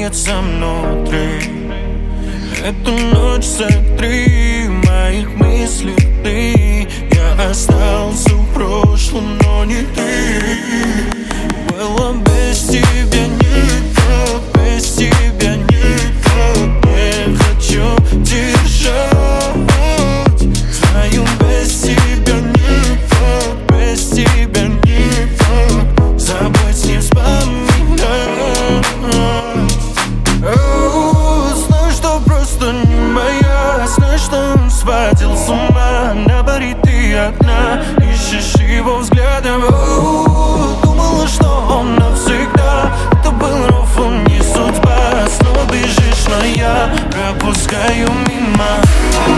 тереться внутри. Эту ночь сотри моих мыслей ты. Я остался в прошлом, но не ты. Было без тебя не так, без тебя не так. Не хочу держать. Знаю, без тебя не так, без тебя не так. Забыть, не вспоминать. Знаю, что просто не моя. Знаю, что он сводил с ума. На баре ты одна, ищешь его взглядом. Думала, что он навсегда. Это был ров, он не судьба. Снова бежишь, но я пропускаю мимо.